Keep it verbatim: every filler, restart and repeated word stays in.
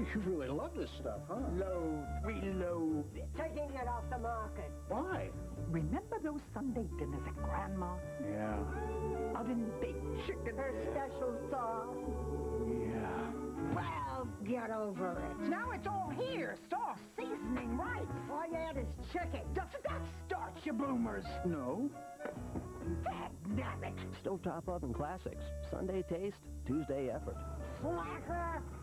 You really love this stuff, huh? Loathe. We loathe it. Taking it off the market. Why? Remember those Sunday dinners at Grandma's? Yeah. Oven-baked chicken. Her special sauce. Yeah. Well, get over it. Now it's all here. Sauce, seasoning, right. All you add is chicken. Doesn't that start you bloomers? No. Dad-nabbit. Stovetop Oven Classics. Sunday taste, Tuesday effort. Slacker!